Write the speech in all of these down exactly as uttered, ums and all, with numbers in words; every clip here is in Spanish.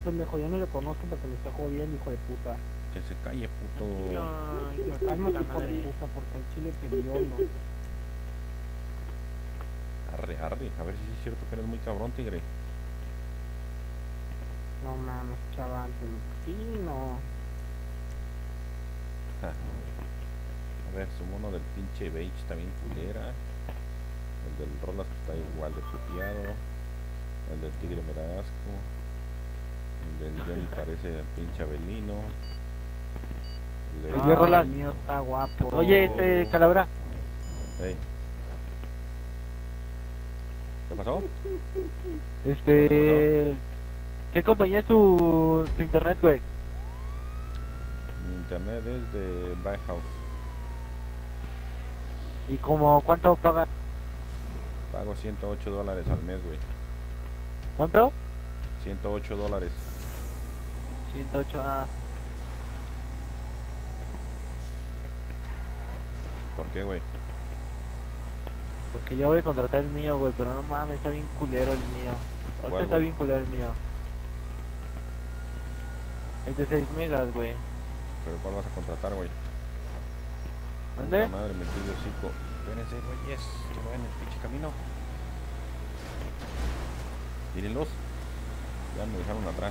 pendejo, ya no le conozco porque me está jodiendo, hijo de puta. Que se calle, puto. No, cálmate, hijo de puta, porque el chile pidió, no. Arre, arre, a ver si es cierto que eres muy cabrón, tigre. No mames, chaval, sí, no. Ja. A ver, su mono del pinche beige está bien culera. El del Rolas está igual de puteado. El del tigre me da asco. El del Johnny parece el pinche Abelino. El Oye, Rolas, el mío está guapo. Oye, este, Calabra. Hey. ¿Qué pasó? Este... ¿Qué pasó? ¿Qué compañía es tu, tu internet, güey? Mi internet es de Bauhaus. ¿Y como cuánto pagas? Pago ciento ocho dólares al mes, güey. ¿Cuánto? ciento ocho dólares. ciento ocho, ah. ¿Por qué, güey? Porque yo voy a contratar el mío, güey, pero no mames, está bien culero el mío. Ahorita está bien culero el mío. Es de seis megas, güey. ¿Pero cuál vas a contratar, güey? ¿Dónde? Madre, me pido hocico. Espérense, güeyes, que no en el pinche camino. Mírenlos. Ya me dejaron atrás.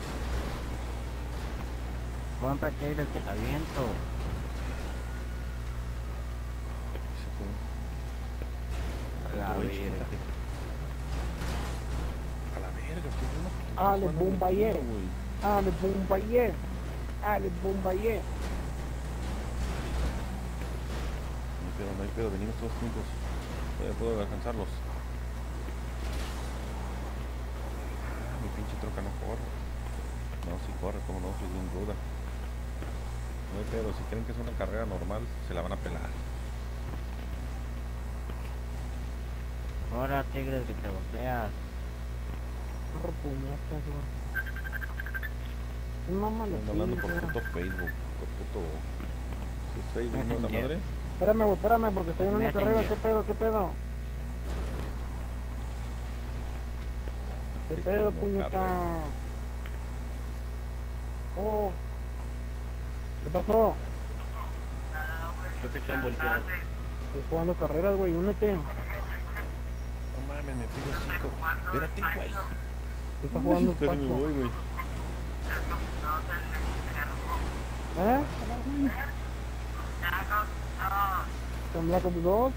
Juan, ¿para qué eres que te aviento? A la verga. A la verga, qué bueno. Ah, le bombayé. Ah, le bombayé. Ah, le bombayé. No hay pedo, no hay pedo, venimos todos juntos. Todavía puedo alcanzarlos. Ah, mi pinche troca no corre. No, si corre, como no, soy bien ruda. No hay pedo, si creen que es una carrera normal, se la van a pelar. Ahora, tigre, que te volteas. Corro puñetas, güey. No mames, Estoy hablando por puto Facebook, por puto... ¿Sí es Facebook, no la madre? Espérame, güey, espérame, porque estoy en una carrera. ¿Qué pedo, qué pedo? ¿Qué pedo, puñeta? Oh. ¿Qué pasó? Creo que están volteados. Estoy jugando carreras, güey, únete. No mames, me pido cinco. Espérate, güey. ¿Qué está jugando Casi me voy, güey. ¿Eh? ¿Son Black Ops dos?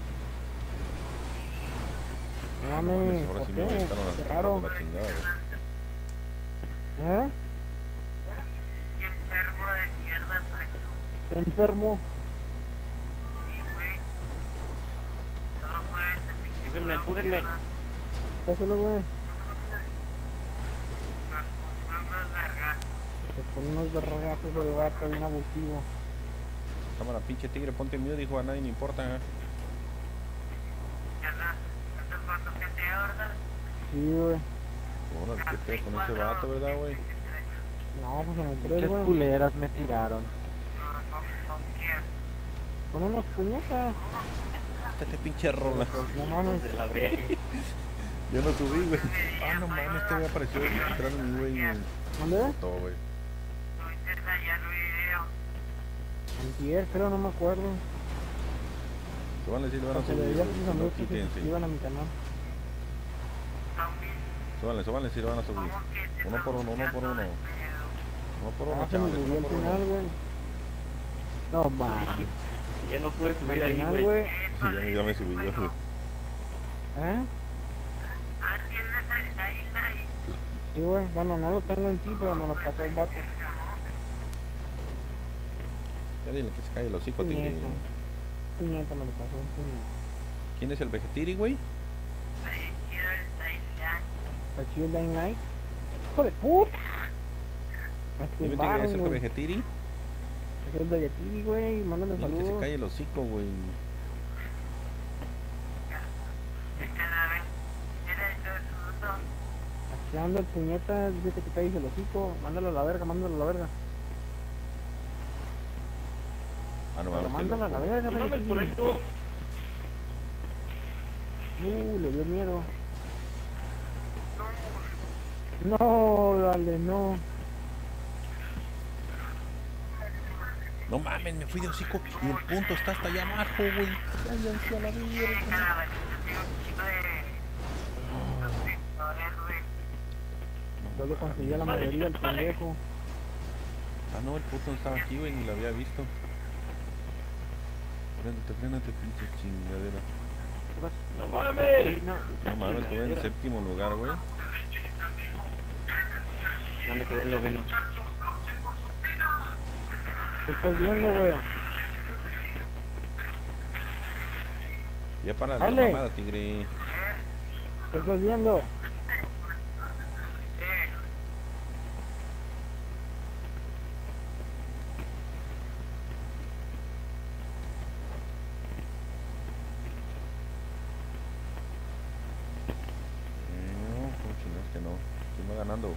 Mami, ahora ¿por sí qué? me aventaron Qué las raro. de la chingada, güey. ¿Eh? ¿Está enfermo? Empújenme, empújenme. Pásalo, güey. Se pone unos vergazos de vaca bien abusivo. Cámara, pinche tigre, ponte miedo, dijo, a nadie le importa. ¿Eh? Sí, güey. Órale, qué pedo con ese vato, ¿verdad, güey? No, pues en el tres, güey. Culeras me tiraron. Con unos puñetas. Este pinche rola. No mames. Yo no subí, güey. Ah, no mames, este me apareció detrás de mí, güey. ¿Dónde? Todo, güey. Antier, creo, no me acuerdo. Se van a decir, lo van a Porque subir, le dije a güey. sus No, amigos que se quítense. suscriban a mi canal. Súbanle, súbanle, si lo van a subir. Uno por uno, uno por uno. Uno por uno, Ah, se me chavales, subió uno al por uno. final, güey. No, mames. Ya no puedes subir Al ahí, final, güey. güey. Sí, ya me, ya me subí yo, güey. ¿Eh? Sí, güey. Bueno, no lo tengo en sí, pero me lo pasó el vato. Ya dile que se calle el hocico, tigre. Puñeta. Puñeta me lo pasó, puñeta. ¿Quién es el vegetiri, güey? ¿Está chido el Dying Light? ¡Hijo de puta! Me Dime, tigre, ¿es el tumbaron, güey. vegetiri? Es el de Yeti, güey. Mándale Dile que se saludos. calle el hocico, güey. Aquí anda el puñeta, dice que te calles el hocico. Mándalo a la verga, mándalo a la verga. Ah, no Pero mames, mándalo a la verga, No mames, por güey. esto. Uh, le dio miedo. No, dale, no. No mames, me fui de hocico y el punto está hasta allá abajo, güey. Váyanse a la mierda. Yo le conseguí a la mayoría el pendejo. Ah, no, el puto estaba aquí, güey, ni lo había visto. Frénate, frénate, pinche chingadera. No mames. No, No mames, estuve en séptimo lugar, güey. no me quedé en noveno. ¿Qué estás viendo, güey? Ya para la Dale. mamada, tigre. ¿Qué estás viendo? No, como chingados que no. ¿Quién va ganando?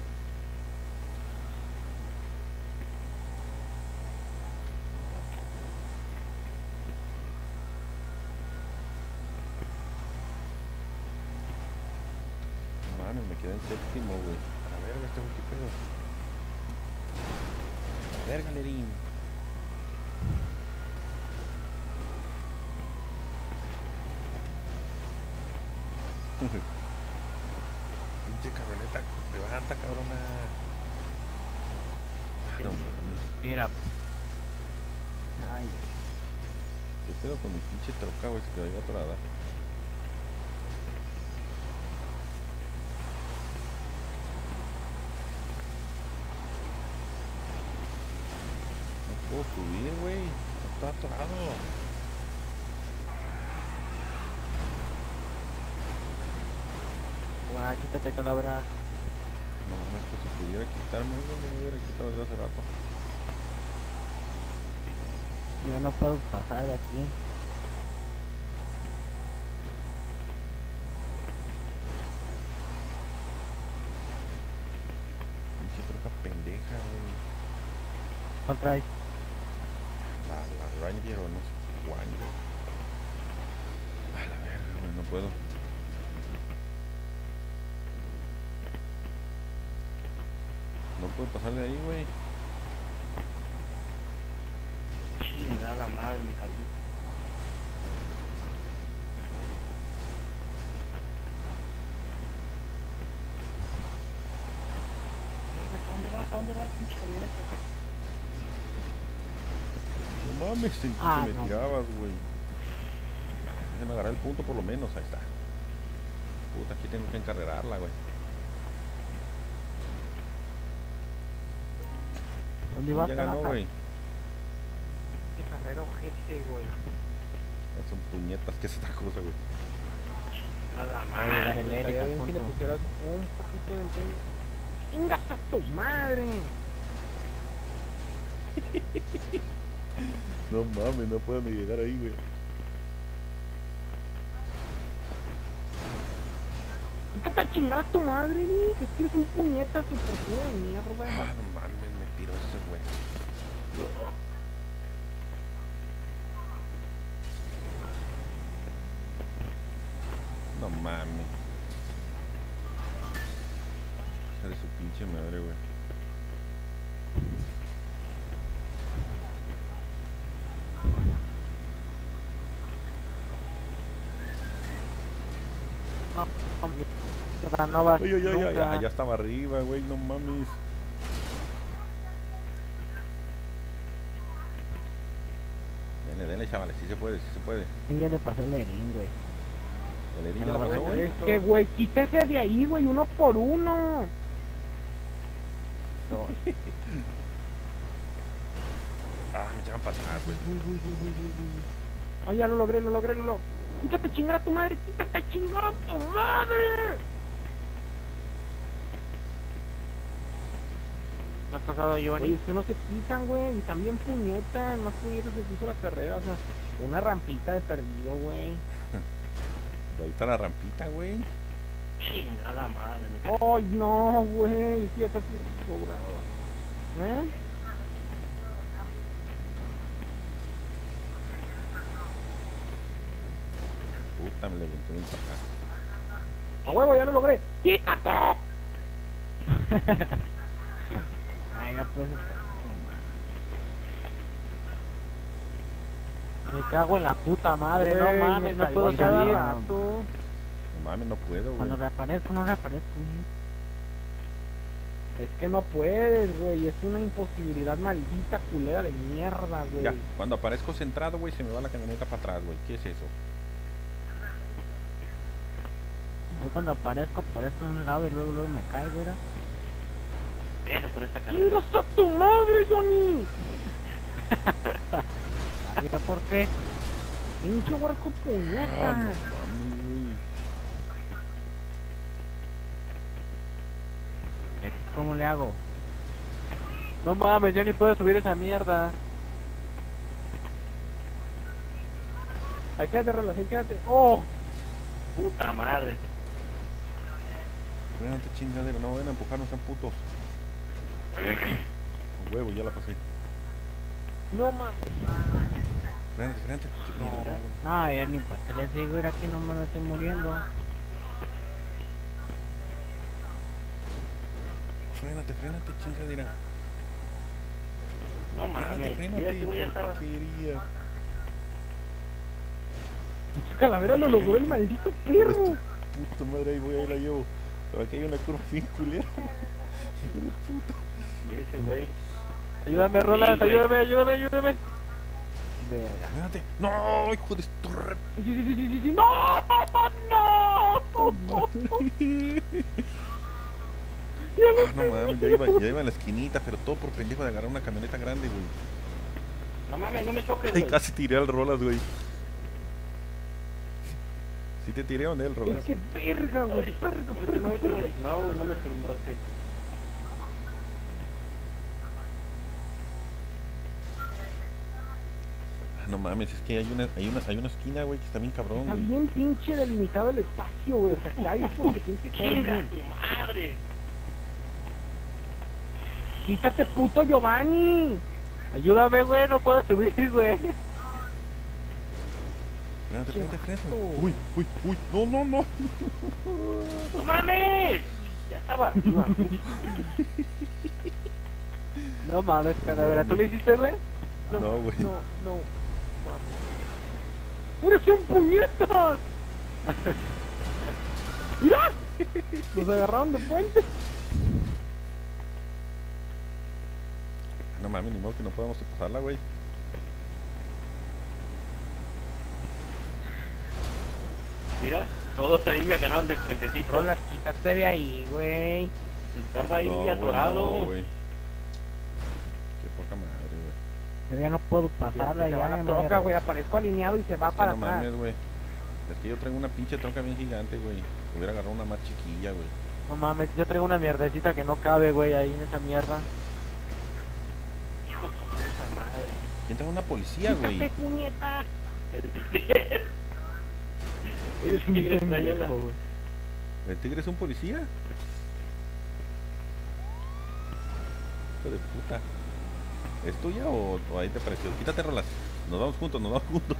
Mames, me quedé en séptimo, güey. A la verga, este güey, qué pedo. A la verga, Lerín. Pinche camioneta, levanta, cabrona. No mames. Mira. Ay. ¿Qué pedo con mi pinche troca, güey? Se quedó ahí atorada. No puedo subir, güey. Está atorado. Guau, quítate, calabra. No mames, pues si pudiera quitarme, güey, me hubiera quitado desde hace rato. Yo no puedo pasar de aquí. Pinche troca pendeja, güey. ¿Cuál traes? La, la Ranger o no sé cuál, güey. A la verga, güey, no puedo. No puedo pasar de ahí, güey. Chingada madre, mi jardín. ¿Dónde vas? ¿Dónde vas, pinche camioneta? No mames, en Ah, que me no. tirabas, güey. Déjame agarrar el punto por lo menos, ahí está. Puta, aquí tengo que encarrerarla, güey. ¿Dónde vas? Ya ganó, carajo? güey. Qué carrera ojete, güey. Son puñetas, que es otra cosa, güey. Nada más. Estaría bien si le pusieras un poquito de empeño. ¡Chingas a tu madre! No mames, no puedo ni llegar ahí, güey. ¿Qué te chingas tu madre, güey? Que tienes un puñetazo por pura de mierda, güey. Ah, no mames, me tiró ese, güey. No mames. Hija de su pinche madre, güey. No, no, no vas Ay, ay, ay, ay, nunca. ay, ya estaba arriba, güey, no mames. Denle, denle, chavales, sí se puede, sí se puede. Ya le pasó el Erin, güey. El Erin ya la pasó, güey. Es que, güey, quítese de ahí, güey, uno por uno. No. Ah, me echaban para atrás, güey. Ay, ya lo logré, lo logré, lo logré. Quítate chingar a tu madre, quítate chingar a tu madre. ¿No has pasado, Giovanni? Oye, es que no se pisan, güey, y también puñetas, más puñetas se puso la carrera, o sea, una rampita de perdido, güey. Ahí está la rampita, güey. Chingada madre. Ay, no, güey, sí, está sobrado. ¿Eh? Puta, me le aventé un para acá. ¡A huevo, ya lo logré! ¡Quítate! Ay, ya pues. Me cago en la puta madre, Güey, no mames, no me puedo salí salir. cada rato. No mames, no puedo, güey. Cuando reaparezco, no reaparezco. Es que no puedes, güey. Es una imposibilidad maldita culera de mierda, güey. Ya, cuando aparezco centrado, güey, se me va la camioneta para atrás, güey. ¿Qué es eso? Yo cuando aparezco, aparezco en un lado y luego, luego me caigo, ¿verdad? Eso por esta cara. ¡Mira a tu madre, Johnny! ¿Mira por qué? ¡Pinche huerco Ah, puñeta! no mames, güey. ¿Cómo le hago? No mames, ya ni puedo subir esa mierda. Ahí quédate, relación, quédate. ¡Oh! Puta madre. Frénate, chingadera, no vayan a empujarnos, sean putos. Con huevo, ya la pasé. No mames. Frénate, frénate. No, ya ni pues que les digo, era que no me estoy muriendo. Frénate, frénate, chingadera. No Frénate, mames, frénate, mira que voy a estar. porquería. Pinche calavera lo logró el maldito perro. Puta madre, ahí voy, ahí la llevo. Pero aquí hay una curva bien culera. Ese güey. Ayúdame, Roland, ayúdame, ayúdame, ayúdame. Verga. Frénate. No, hijo de tu re... Sí, sí, sí, sí, sí, sí. ¡No! ¡No! Ah, no mames, ya iba, ya iba en la esquinita, pero todo por pendejo de agarrar una camioneta grande, güey. No mames, no me choques, Ay, güey. casi tiré al Rolas, güey. ¿Sí te tiré o no el Rolas? Es que verga, güey. Verga, No, no, no, no me preguntaste. Ah, no mames, es que hay una, hay una, hay una esquina, güey, que está bien cabrón, Está güey. bien pinche delimitado el espacio, güey. O sea, que hay porque tienes que caer ¡Chinga bien. tu madre! ¡Quítate, puto Giovanni! Ayúdame, güey, no puedo subir, güey. Frénate, frénate, frénate. Uy, uy, uy, no, no, no. ¡No mames! Ya estaba arriba. No mames, calavera, ¿tú lo hiciste, güey? No, güey. No, no. ¡Eres un puñetas! ¡Mira! Nos agarraron de puente. No mames, ni modo que no podamos pasarla, güey. Mira, todos ahí me ganaron del puentecito. Roland, quítate de ahí, güey. Estás ahí No, güey, atorado. no, güey. Qué poca madre, güey. Yo ya no puedo pasarla, Se ya, va la ya troca, güey. Aparezco alineado y se va Es que para no atrás. mames, güey. Es que yo traigo una pinche troca bien gigante, güey. Hubiera agarrado una más chiquilla, güey. No mames, yo traigo una mierdecita que no cabe, güey, ahí en esa mierda. Hijo de su puta madre. ¿Quién trae una policía, güey? ¡Quítate, puñeta! Eres un tigre pendejo, güey. ¿El tigre es un policía? Hijo de puta. ¿Es tuya o, o ahí te pareció? Quítate, Rolas. Nos vamos juntos, nos vamos juntos.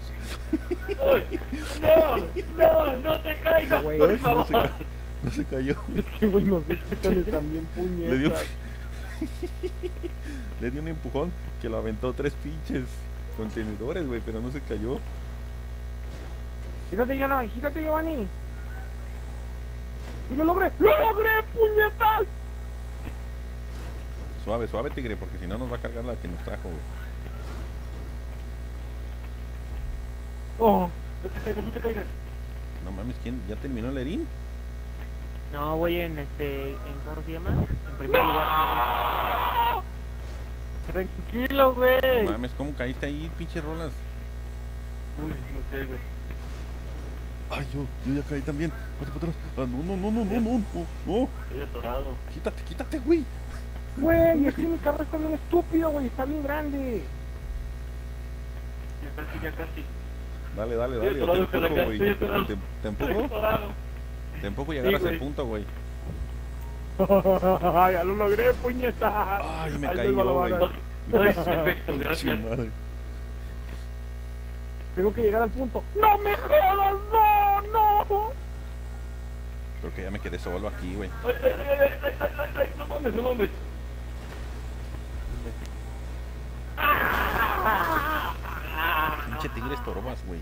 ¡No! ¡No! ¡No te caigas, Güey, por eso No se, favor! ca- no se cayó. Es que, güey, nos quitan también Le dio, puñetas. le dio un empujón que lo aventó tres pinches contenedores, güey, pero no se cayó. Fíjate, Giovanni, fíjate, Giovanni. ¡Y lo logré! ¡Lo logré, puñetas! Suave, suave, tigre, porque si no nos va a cargar la que nos trajo, güey. ¡Oh! No te caigas, no te caigas. No mames, ¿quién? ¿Ya terminó el Erin? No, voy en este, en ¿cómo se llama? En primer lugar. Tranquilo, güey. No mames, ¿cómo caíste ahí, pinche Rolas? Uy, no sé, güey. Ay, yo, yo ya caí también. Vete para atrás. Ah, no, no, no, no, no, no, no, no. Estoy atorado. Quítate, quítate, güey. Güey, es que mi carro está bien estúpido, güey. Está bien grande. Ya casi, ya casi. Dale, dale, Estoy dale. Te atorado, pero empujo, acá güey. estoy atorado. Te, te Estoy empujo. atorado. Te empujo y Sí, agarras el güey. punto, güey. ¡Ya lo logré, puñetas! Ay, me Ahí caí les va la yo, vara. güey. Ay, perfecto, Pinche gracias. madre. Tengo que llegar al punto. ¡No me jodas! ¡No, no! Creo que ya me quedé solo aquí, güey. Ay, ay, ay, ay, ay, ay, ay, ay, no mames, no mames. Pinche tigre le estorbas, güey.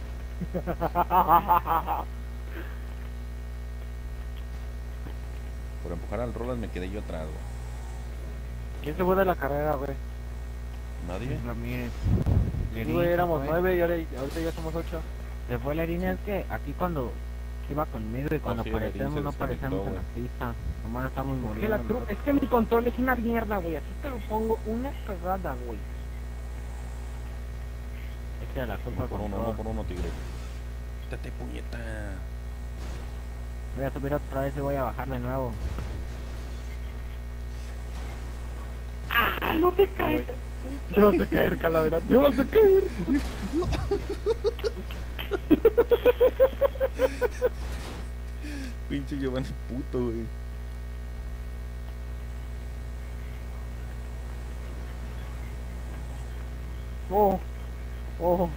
Por empujar al Rolas me quedé yo atrás, güey. ¿Quién se fue de la carrera, güey? ¿Nadie? Ramírez. Sí, güey, éramos nueve y ahora, ahorita ya somos ocho. Se fue la línea, es que aquí cuando iba conmigo y cuando sí, la línea aparecemos se no aparecemos en la desconectó, pista. Nomás estamos Que muriendo. la tru- es que mi control es una mierda, güey. Así te lo pongo, una cagada, güey. Es que la culpa Uno por con uno, todo. uno por uno, tigre. Quítate, puñeta. Voy a subir otra vez y voy a bajar de nuevo. No te caes. Yo vas a caer, calavera. Yo vas a caer. Pinche Giovanni puto, güey. Oh, oh.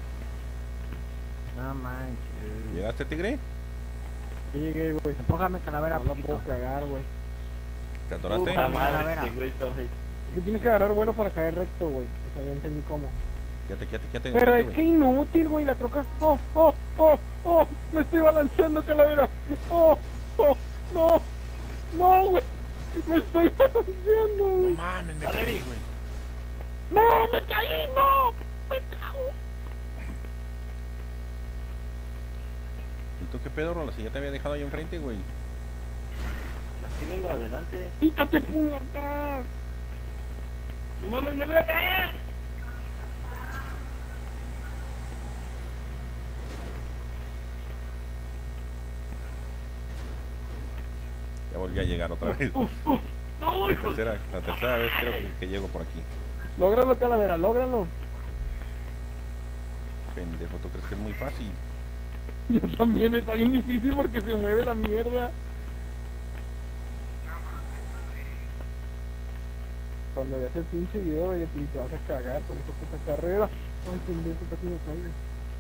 No manches. ¿Llegaste, tigre? Ya llegué, güey. Empújame, calavera, No la poquito. puedo cagar, güey. ¿Te atoraste? Puta Calavera. madre, este güey, entonces. Es que tienes que agarrar vuelo para caer recto, güey. O sea, ya entendí cómo. Quédate, quédate, quédate. Pero quédate, es güey. que inútil, güey, la troca. Oh, oh, oh, oh, me estoy balanceando, calavera. Oh, oh, no, no, güey. Me estoy balanceando, No güey. mames, me caí, güey. No, me caí, no. Me cago. ¿Y tú qué pedo, Rolas? Si ya te había dejado ahí enfrente, güey. Aquí vengo adelante. Quítate, puñeta. ¡No mames, me voy a caer! Ya volví a llegar otra vez. ¡No, La hijo! tercera, la tercera vez creo que, que llego por aquí. Lógralo, calavera, lógralo. Pendejo, ¿tú crees que es muy fácil? Yo también, está bien difícil porque se mueve la mierda. Cuando veas el pinche video, oye, y te vas a cagar con esa puta carrera. Ay, pendejo, casi me caigo.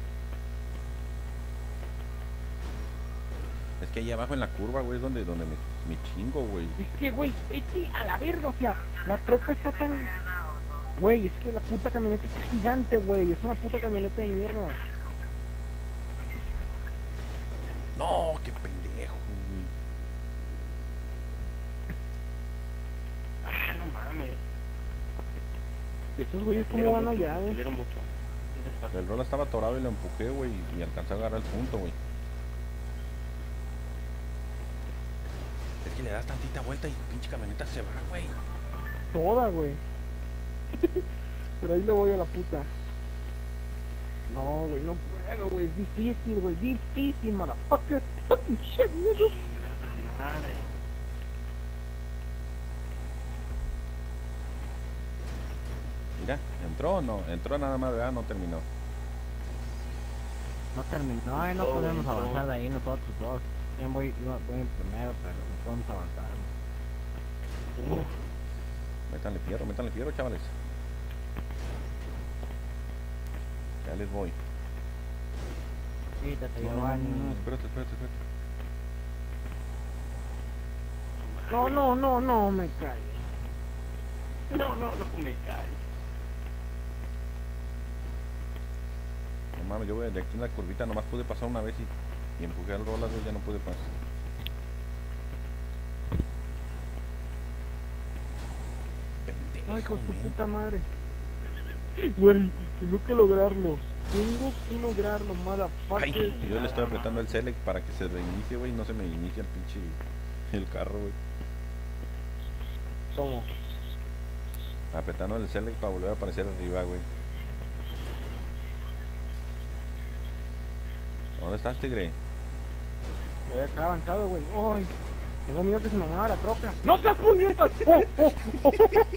Es que ahí abajo en la curva, güey, es donde, donde me, me chingo, güey. Es que, güey, vete a la verga, o sea, la troca está tan... Güey, es que la puta camioneta está gigante, güey, es una puta camioneta de mierda. No, qué pendejo, güey. Ah, no mames. Estos güeyes, ¿cómo van allá, Me güey? dieron mucho. El Rola estaba atorado y lo empujé, güey, y alcancé a agarrar el punto, güey. Es que le das tantita vuelta y pinche camioneta se va, güey. Toda, güey. Pero ahí le voy a la puta. No, güey, no puedo, güey, es difícil, güey, difícil, motherfucker. Fucking shit, nigga. Madre. Mira, ¿entró o no? Entró nada más, ¿verdad? No terminó. No terminó, ay, no Oh, podemos no. avanzar de ahí nosotros dos. Yo voy, iba- voy en primero, pero no podemos avanzar. Métanle fierro, métanle fierro, chavales. Ya les voy. Quítate, No, no, no, Giovanni. no, espérate, espérate, espérate. No, no, no, no, me cae. No, no, no me cae. No mames, yo voy de aquí en la curvita, nomás pude pasar una vez y, y empujé al Rolas, güey, ya no pude pasar. Pendejo, Ay, con su men. puta madre. Güey, tengo que lograrlo. Tengo que lograrlo, motherfucker. Ay, yo le estoy apretando el select para que se reinicie, güey, no se me inicia el pinche el carro, güey. ¿Cómo? Apretando el select para volver a aparecer arriba, güey. ¿Dónde estás, tigre? Voy acá avanzado, güey. Ay, tengo miedo que se me mueva la troca. ¡No seas puñetas! ¡Oh, oh, oh!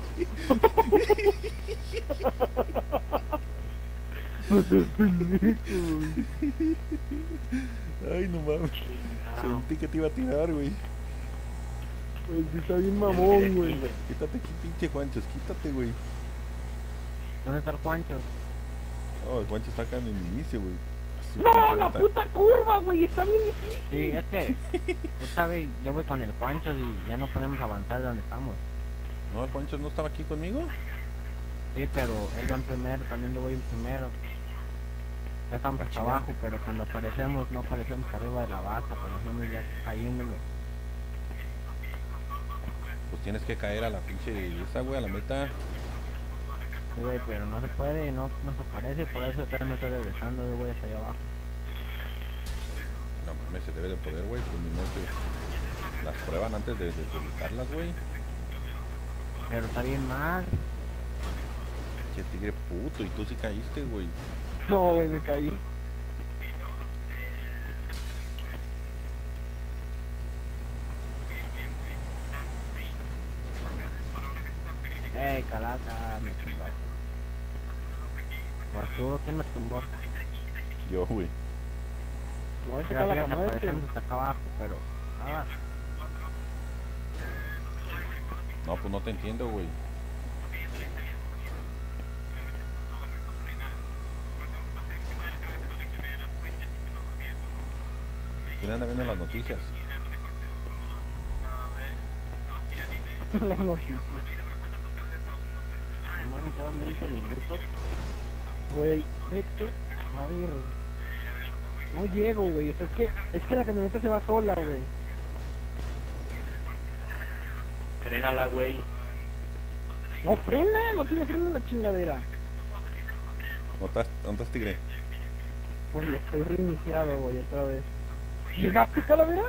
No seas pendejo, güey. Ay, no mames. Sentí que te iba a tirar, güey. Pues sí está bien mamón, güey. Quítate aquí, pinche Juanchos, quítate, güey. ¿Dónde está el Juancho? Oh, el Juancho está acá en el inicio, güey. Su ¡No, pinche la neta. puta curva, güey! Está bien difícil. Sí, es que, tú sabes, yo voy con el Juancho y ya no podemos avanzar de donde estamos. No, el Juancho no estaba aquí conmigo. Sí, pero él va en primero, también yo voy en primero. Ya estamos Ah, hasta chingada. abajo, pero cuando aparecemos, no aparecemos arriba de la base, aparecemos ya cayéndolo. Pues tienes que caer a la pinche esa, güey, a la meta. Sí, güey, pero no se puede, no nos aparece, por eso ya me estoy regresando, yo voy hasta allá abajo. No mames, se debe de poder, güey. Pues ni modo que las prueban antes de, de publicarlas, güey. Pero está bien mal. Che tigre puto, y tú sí caíste, güey. No, güey, me caí. Ey, calaca, me tumbó. O Arturo, ¿quién me tumbó? Yo, güey. No, ese Ya está la fíjate, camioneta. aparecemos hasta acá abajo, pero... Ah, No, pues no te entiendo, güey. ¿Quién anda viendo las noticias? La noticia. hermano, quedan veinte minutos. Güey, vete a ver. No llego, güey. O sea, es que, es que la camioneta se va sola, güey. Frénala, güey. No frena, no tiene freno la chingadera. ¿Dónde estás, dónde estás, tigre? Pues lo estoy reiniciado, güey, otra vez. ¿Llegaste, calavera?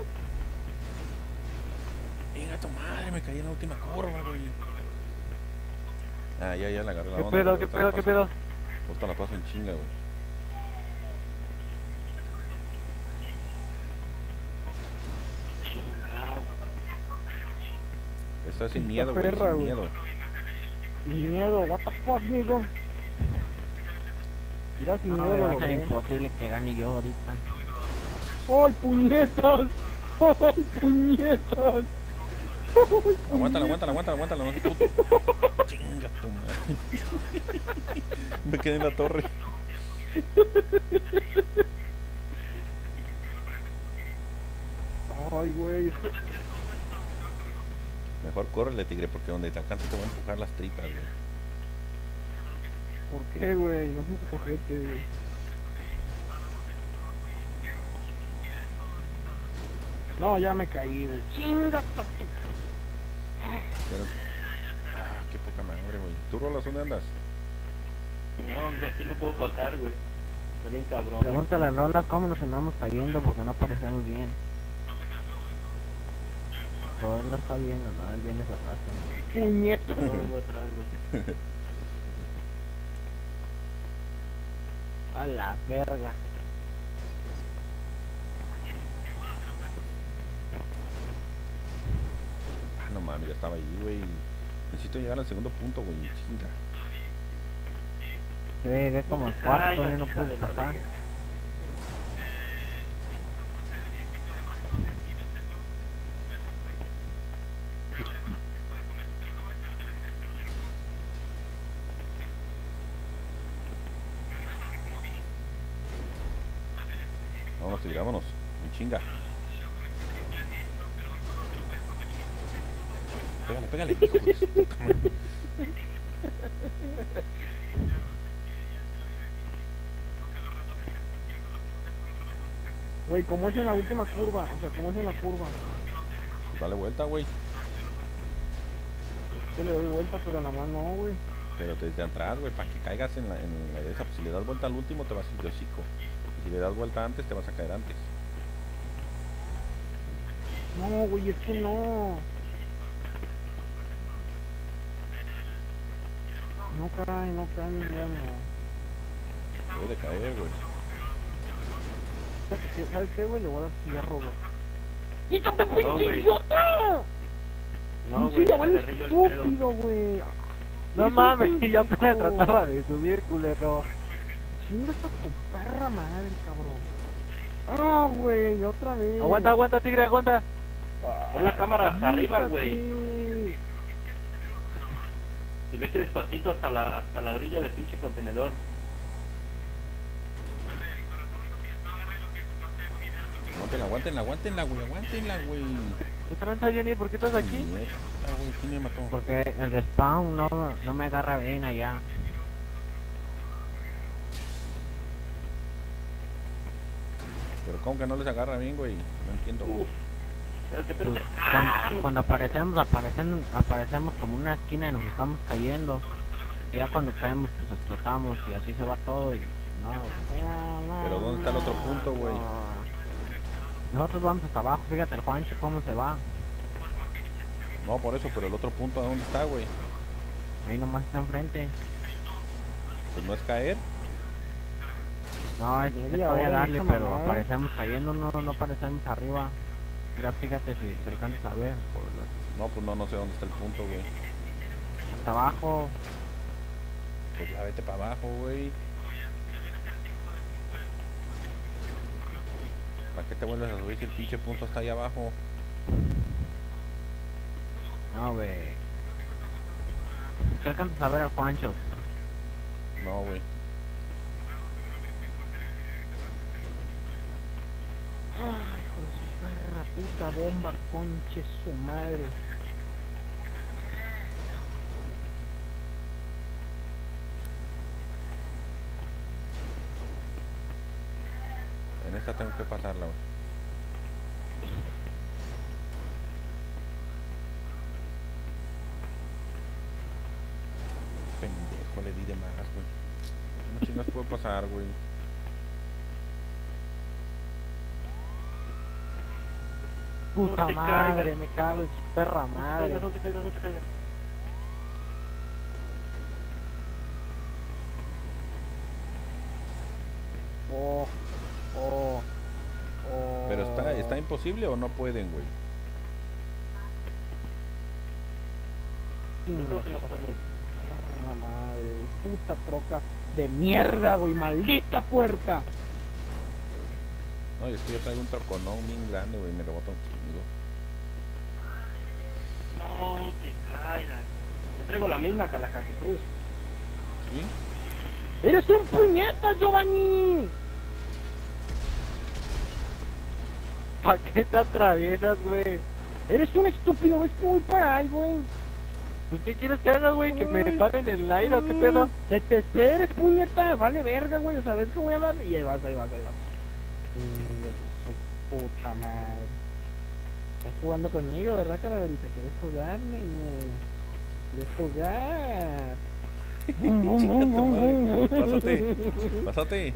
Venga, tu madre, me caí en la última curva, güey. Ah, ya, ya la agarré la ¿Qué onda. pedo, güey, qué ahorita pedo, la qué paso. pedo? Ahorita la paso en chinga, güey. Está sin Está miedo, güey, perra, sin güey. miedo. Sin miedo, what the fuck, amigo. Mira, sin No, miedo lo va a ser logré. imposible que gane yo ahorita. ¡Ay, puñetas! ¡Ay, puñetas! Aguántala, aguántala, aguántala, aguántala, no seas puto. Chinga tu madre. Me quedé en la torre. Ay, güey, es que... Mejor córrele, tigre, porque donde te alcance te voy a empujar las tripas, güey. ¿Por qué, güey? No seas cojete, güey. No, ya me caí, güey. ¡Chinga! Pero... Ah, qué poca madre, güey. ¿Tú, Rolas, dónde andas? No, hombre, aquí no puedo pasar, güey. Estoy bien cabrón. Pregúntale a Rola cómo nos andamos cayendo porque no aparecemos bien. Rola está viendo, ¿no? Él viene esa casa. ¡Puñetas! No vengo atrás, güey. A la verga. Ah, no mames, ya estaba ahí, güey. Necesito llegar al segundo punto, güey. Chinga. Yo llegué como al cuarto y no pude pasar. Vámonos, tigre, vámonos. En chinga. Pégale, pégale. hijo de su puta madre. Güey, ¿cómo es en la última curva? O sea, ¿cómo es en la curva? Dale vuelta, güey. Yo le doy vuelta, pero nada más no, güey. Pero desde atrás, güey, para que caigas en, la, en la- esa. Pues si le das vuelta al último, te vas a ir de hocico. Y si le das vuelta antes, te vas a caer antes. No, güey, es que no. No cae, no cae, mi hermano. Debe de caer, güey. ¿Sabes qué, ¿Sabes qué, güey? Le voy a dar fierro, güey. ¡Quítate, ¡Pinche güey! idiota! No, Sí, güey, ya me vale agarré yo el pedo. estúpido, güey. No Eres mames, un ya apenas pendejo. trataba de subir, culero. Chinga esta tu perra madre, cabrón. Ah, güey, otra vez. Aguanta, aguanta, tigre, aguanta. Pon la cámara hasta arriba, güey. Quítate. Y vete despacito hasta la, hasta la orilla del pinche contenedor. Aguántenla, aguántenla, aguántenla, güey, aguántenla, güey. ¿Qué tranza, Jenny? ¿Por qué estás aquí? Mierda, güey, ¿quién me mató? Porque el respawn no, no me agarra bien allá. Pero ¿cómo que no les agarra bien, güey? No entiendo. Uf. Espérate, Pues, espérate. cuando, cuando aparecemos, aparecen, aparecemos como una esquina y nos estamos cayendo. Y ya cuando caemos, pues explotamos y así se va todo y no, güey. Pero ¿dónde está el otro punto, güey? Nosotros vamos hasta abajo, fíjate el Juancho cómo se va. No, por eso, pero el otro punto, ¿a dónde está, güey? Ahí nomás está enfrente. Pues no es caer. No, es, es Media todavía hora, darle, esa pero mamada. aparecemos cayendo, no, no aparecemos arriba. Mira, fíjate si se alcanza a ver. Por lo- No, pues no, no sé dónde está el punto, güey. hasta abajo. Pues ya vete para abajo, güey. ¿Para qué te vuelves a subir si el pinche punto está ahí abajo? No, güey. ¿Qué alcanzas a ver al Juancho? No, güey. Ay, hijo de su perra, puta bomba, conche su madre. En esta tengo que pasarla, güey. Pendejo, le di de más, güey. No chingas puedo pasar, güey. Puta No te madre, caigas. me cago en su perra No te madre. caigas, no te caigas, no te caigas. Oh, oh, oh. Pero está, está imposible o no pueden, güey. Yo creo que lo pasamos. Puta madre, puta troca de mierda, güey, maldita puerta. No, y es que yo traigo un troconón bien grande, güey. Me rebota un chingo. No te caigas. Yo traigo la misma que la Cruz. ¿Sí? ¡Eres un puñeta, Giovanni! ¿Para qué te atraviesas, güey? Eres un estúpido, ves que voy para ahí, güey. ¿Pues qué quieres que haga, güey? ¿Que me paren en el aire o qué pedo? Se te eres puñeta, me vale verga, güey. O sea, ves que voy a dar y ahí vas, ahí vas, ahí vas. Su puta madre. Estás jugando conmigo, ¿verdad, calaverita? ¿Quieres jugar, niño? ¿Quieres jugar? Chinga tu madre. Pásate. Pásate.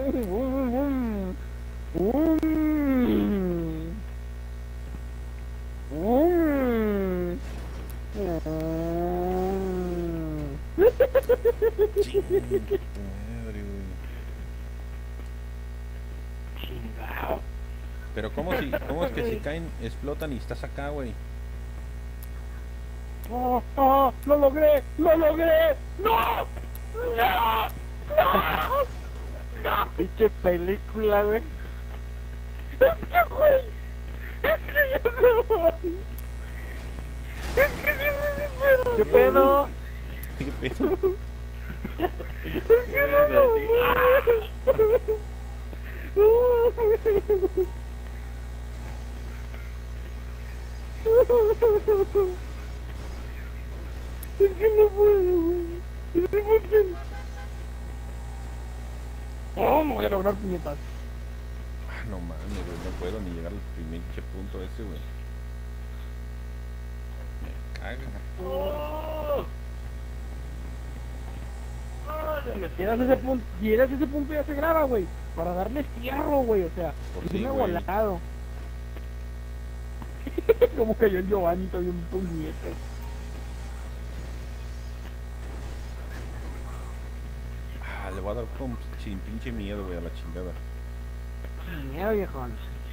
Chinga tu madre, güey. Chingao. Pero ¿cómo, si, ¿cómo es que si caen, explotan y estás acá, güey? ¡Oh, oh! ¡Lo logré! ¡Lo logré! ¡No! ¡No! ¡No! ¡No! Pinche película, güey. Es que, güey. Es que yo no voy. Es que yo no me ¿Qué pedo? ¿Qué pedo? Es que no me voy. Es que no puedo, güey. Es que por qué. Oh, no voy a lograr puñetas. Ah, no mames, güey. No puedo ni llegar al primer pinche punto ese, güey. Me caga. ¡Oh! ¡Ah, ya me Llegas a ese punto, llegas a ese punto ya se graba, güey. Para darle fierro, güey. O sea, Pues es sí, un güey. volado. Como cayó el Giovanni, todavía un puñete. Ah, le voy a dar con sin pinche miedo, güey, a la chingada. Miedo, viejón.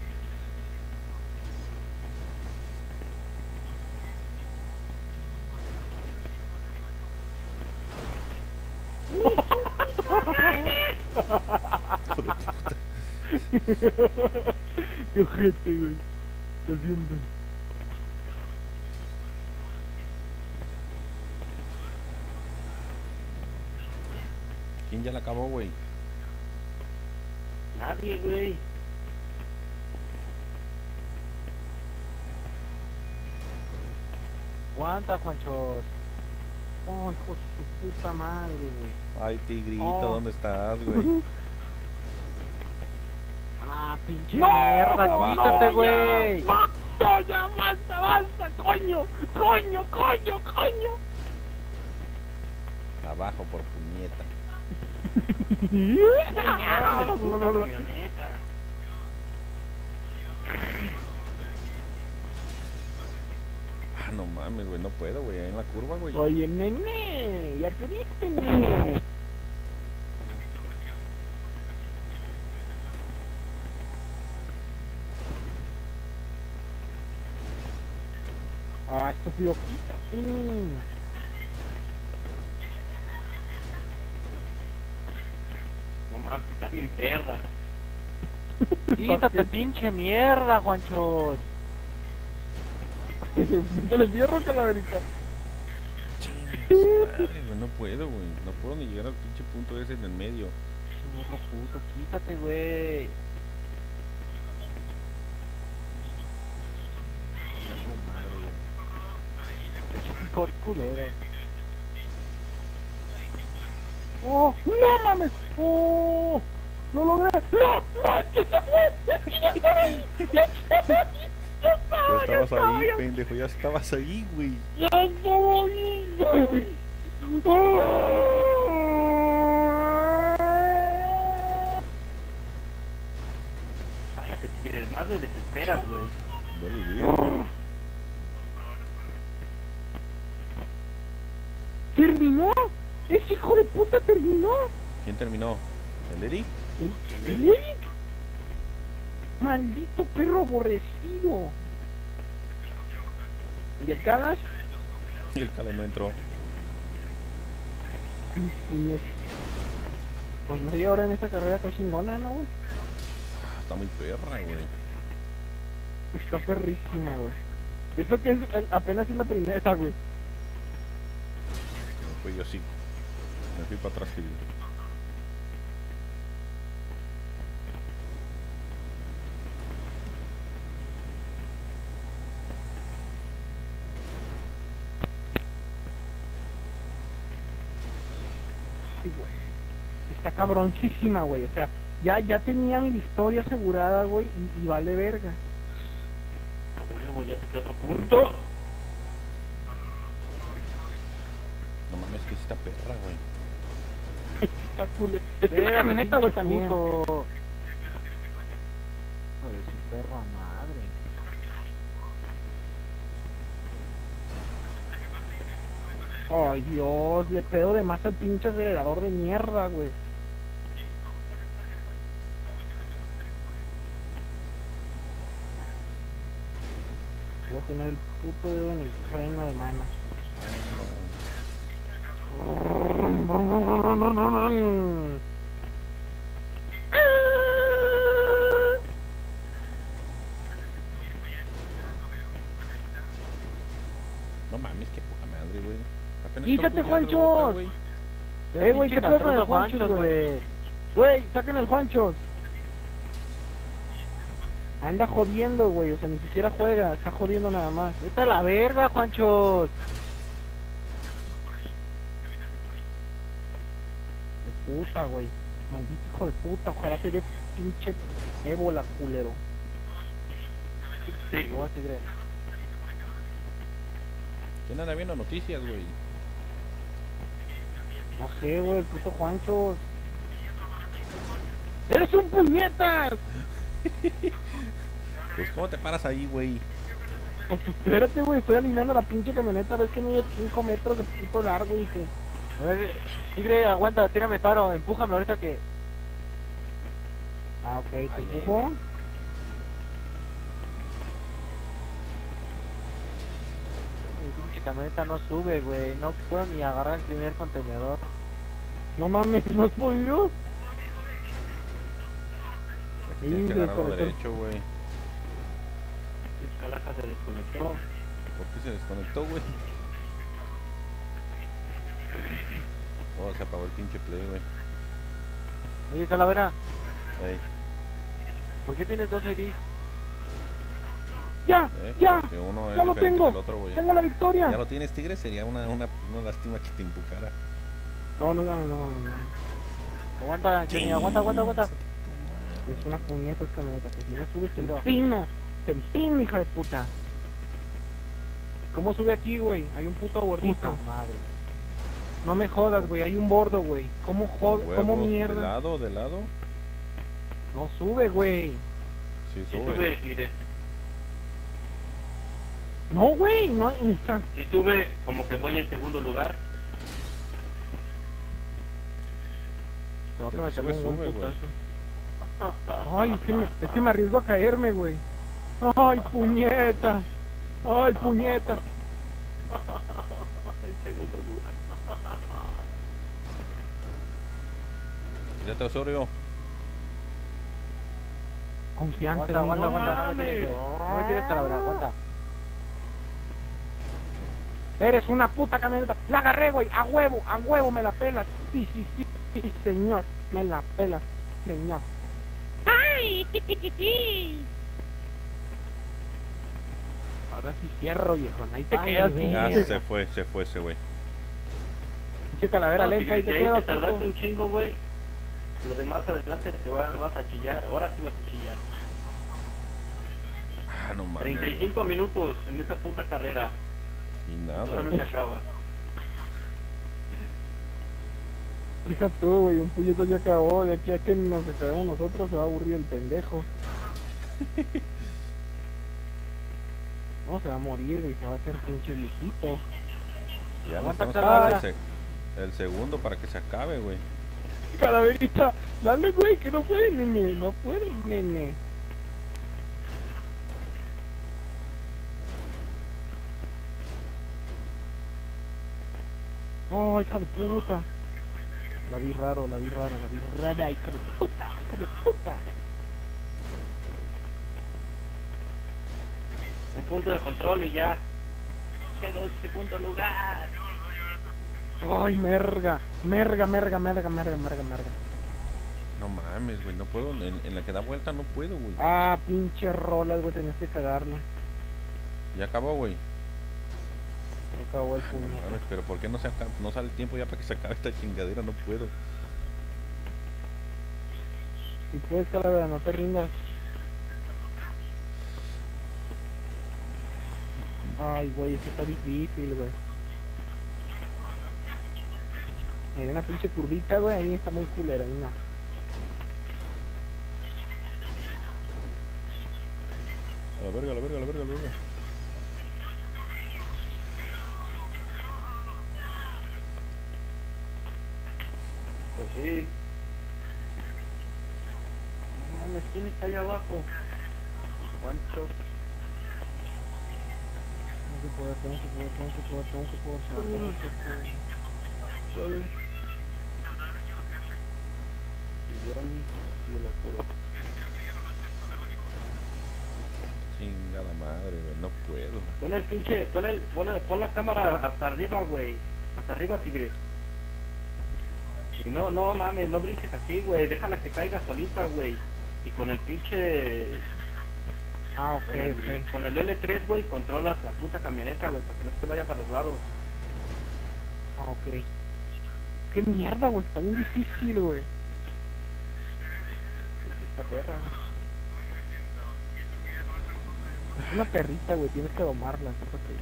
Qué ojete, güey. Estás viendo. ¿Quién ya la acabó, güey? Nadie, güey. Aguanta, Juancho. Oh, hijo de su puta madre, güey. Ay, tigrito, Oh. ¿dónde estás, güey? Ah, pinche ¡No! mierda, ¡No, quítate, ya! güey! ¡Basta, ya! ¡Basta, basta! ¡Coño! ¡Coño, coño, coño! Abajo por puñeta. No, no, no, no. Ah, no mames, güey, no puedo, güey, ahí en la curva, güey. Oye, nene, ya te viste, nene. Ah, esto es loquita. Mm. No mames, está bien perra. Quítate, pinche mierda, Juancho. Te les cierro, calaverita. Madre, güey, no puedo, güey, no puedo ni llegar al pinche punto ese en el medio. Morro puto, quítate, güey. Por culero. ¡Oh! ¡No mames! ¡Oh! ¡Lo logré! ¡No! ¡No! ¡Es que se fue! ¡Es que ya estaba ahí! ¡Ya estaba ahí! ¡Ya estaba! Ya ¡Ya estabas estaba! ahí, ¡Ya pendejo, ya estabas ahí, güey. ¡Ya estaba ahí! güey! Ay, que si quieres más, me desesperas, güey. Dale, güey. ¿Terminó? ¡Ese hijo de puta terminó! ¿Quién terminó? ¿El Eric? ¿El el Eric? ¡Maldito perro aborrecido! ¿Y el Calas? Y el Cale no entró. Pues media hora en esta carrera está chingona, ¿no, güey? Está muy perra, güey. Está perrísima, güey. Eso que es, el- apenas es la primera, güey. Pues yo sí. Me fui para atrás, tío. Sí, güey. Está cabroncísima, güey. O sea, ya, ya tenía mi victoria asegurada, güey, y, y vale verga. Luego ya te otro punto. No mames, que sí está perra, güey. Está cool. Es que la camioneta, güey, también. Hijo de su perra madre. Ay, Dios, le pedo de más al pinche acelerador de mierda, güey. Voy a tener el puto dedo en el freno de mano. No mames, qué poca madre, güey. Apenas ¡Quítate, estoy puñando Juancho! otra, güey. Eh, güey, ¿qué Pinche pedo con el castroso Juancho, Juancho, güey? Güey, saquen el Juancho. Anda jodiendo, güey, o sea, ni siquiera juega, está jodiendo nada más. Vete a la verga, Juancho. De puta, güey. Maldito hijo de puta, ojalá te dé pinche ébola, culero. Sí, No, tigre. ¿Quién anda viendo noticias, güey? No sé, güey, el puto Juancho. ¡Eres un puñetas! Pues, ¿cómo te paras ahí, güey? Pues espérate, güey, estoy alineando la pinche camioneta, ves que mide cinco metros de puto largo y que... A ver, tigre, aguanta, tírame paro, empújame ahorita que... Ah, ok, te Ay, empujo. Mi pinche camioneta no sube, güey. No puedo ni agarrar el primer contenedor. No mames, ¿no has podido? Tienes que Sí, agarrarlo de- derecho, güey. el Calaja se desconectó. ¿Por qué se desconectó, güey? Oh, se apagó el pinche play, güey. Oye, Calavera, Ey, ¿por qué tienes dos I Ds? ¡Ya! eh, ¡Ya! porque uno es ¡Ya lo diferente tengo! que el otro, güey. ¡Tengo la victoria! ¿Ya lo tienes, tigre? Sería una, una, una lástima que te empujara. No, no, no, no, no. Aguanta, Kenny, aguanta, aguanta, aguanta. Es una puñeta esta camioneta, que si no subes te empino. Te empino, hija de puta. ¿Cómo sube aquí, güey? Hay un puto gordito. Madre. No me jodas, güey, hay un bordo, güey. ¿Cómo jod... ¿Cómo Huevos, ¿de mierda? lado, de lado? No sube, güey. Sí, Si sube. sube, mire, No, güey, no hay... si sube, como que voy en segundo lugar. Tengo que Sube, meterle un buen sube, güey. putazo. Ay, es que, me, es que me arriesgo a caerme, güey. Ay, puñeta. Ay, puñeta. En segundo lugar. Ya te Osorio. Confianza. Aguanta, aguanta, no aguanta. No me mames. tires, no me tires calavera, aguanta. Eres una puta camioneta. La agarré, güey. A huevo, a huevo me la pelas. Sí, sí, sí, sí, señor. Me la pelas, señor. ¡Ay! Ahora sí cierro, viejo. Ahí te Ay, quedas. güey. Ya pinche- se fue, se fue ese güey. pinche calavera No, si lenta. Ahí te ahí te quedas. tardaste puto. un chingo, güey. Los demás adelante te van, vas a chillar. Ahora sí vas a chillar. Ah, no mames. treinta y cinco minutos en esa puta carrera. Y Eso nada. no se acaba. Fíjate tú, güey. Un puñito ya acabó. De aquí a que nos quedemos nosotros se va a aburrir el pendejo. No, se va a morir, güey. Se va a hacer pinche viejito. Ya le Aguanta, estamos calavera. dando el, se- el segundo para que se acabe, güey. Calaverita, dale, güey, que no puede, nene. No puede, nene. Oh, hija de puta. La vi raro, la vi raro, la vi rara, hija de puta, hija de puta. Un punto de control y ya. Quedó en segundo lugar. Ay, merga, merga, merga, merga, merga, merga, merga. No mames, güey. No puedo. En, en la que da vuelta no puedo, güey. Ah, pinche rolas, güey, tenías que cagarla. Ya acabó, güey. Me acabó el No puño. mames, pero ¿por qué no, se acaba, no sale el tiempo ya para que se acabe esta chingadera? No puedo. Si puedes, calavera, no te rindas. Ay, güey, esto está difícil, güey. Hay una pinche curvita, güey, ahí está muy culera, ahí no. A la verga, a la verga, a la verga, a la verga. Pues sí. No mames, ¿quién está allá abajo? Juancho. No se puede, no se puede, no se puede, no se puede, no se puede. ¿Sabes? Y Johnny y el Arturo. Chingada madre, güey. No puedo. Pon el pinche, pon, el, pon, el- pon la cámara hasta arriba, güey. Hasta arriba, tigre. Y no, no mames, no brinques así, güey. Déjala que caiga solita, güey. Y con el pinche... Ah, ok, Con el, ok. con el L tres, güey, controlas la puta camioneta, güey, para que no se vaya para los lados. Ah, ok. Qué mierda, güey, está bien difícil, güey. Esta perra. Es una perrita, güey, tienes que domarla, fíjate.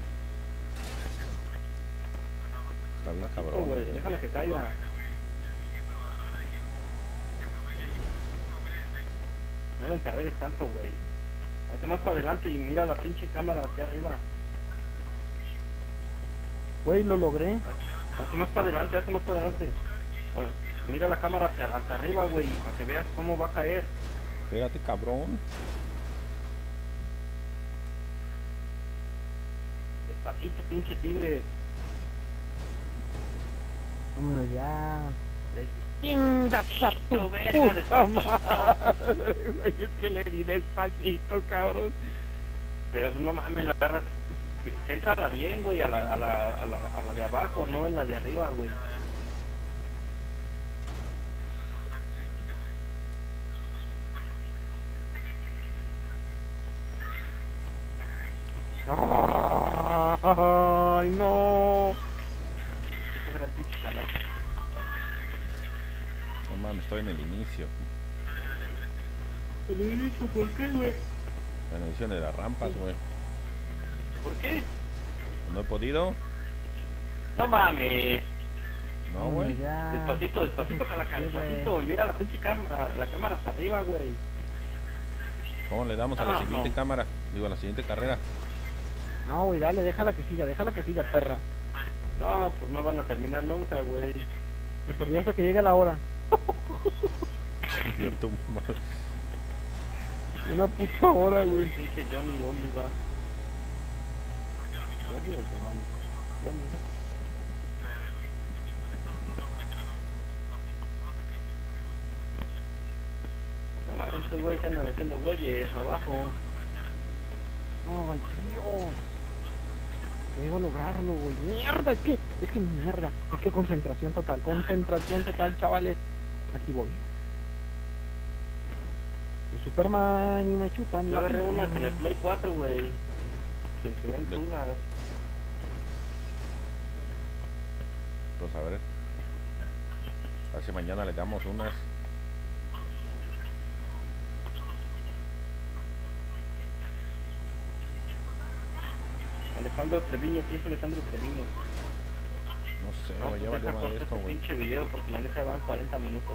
Está bien Oh, cabrón, güey, güey. déjala que caiga. No le encargues tanto, güey. Hazte más para adelante y mira la pinche cámara hacia arriba. Güey, lo logré. Hazte más para adelante, hazte más para adelante. Bueno, mira la cámara hacia, hacia arriba, güey, para que veas cómo va a caer. Pégate, cabrón. Despacito, pinche tigre. Hombre, ya. ¡Chinga ¡Chingas a tu verga, puta madre, güey! Es que le di despacito, cabrón. Pero no mames, la agarras. Céntrala bien, güey, a la, a, la, a, la, a la de abajo, no en la de arriba, güey. ¡Ay, no! Ese era el pinche canal. No mames, estoy en el inicio. ¿Qué le hizo? ¿Por qué, güey? La edición de las rampas, güey. ¿Por qué? No he podido. No mames. No, güey. Ya. Despacito, despacito, con la Sí, cara, güey. despacito. Mira la pinche cámara, la cámara hasta arriba, güey. ¿Cómo le damos a la Ah, siguiente no. cámara? Digo, a la siguiente carrera. No, güey, dale, déjala que siga, déjala que siga, perra. No, pues no van a terminar nunca, güey. Me perdí hasta que llegue la hora. Yo tu madre. Una puta hora, güey. Dice Johnny, ¿dónde va? Johnny, ¿o qué vamos? Johnny. No mames, estos güeyes andan haciendo güeyes abajo. Ay, Dios. Debo lograrlo, güey. Mierda, es que, es que mierda. Es que concentración total, concentración total, chavales. Aquí voy. Y Superman y me chupan. Yo agarré una con el Play cuatro, güey. Se se ven tunas. Pues a ver. A ver si mañana le damos unas. Alejandro Treviño, ¿quién es Alejandro Treviño? No sé, No, güey, ya pues valió deja más de cortar esto, este güey. pinche video porque la neta van cuarenta minutos.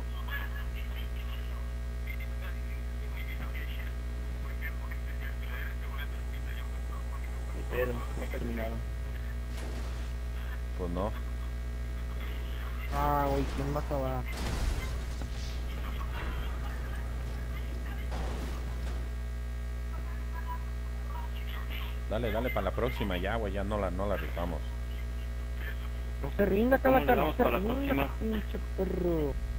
Pero no terminaron. Pues no. Ah, güey, ¿quién va a acabar? Dale, dale para la próxima ya, güey, ya no la, no la rifamos. No se rinda, Calaca, no vamos se para la rinda, próxima? pinche perro.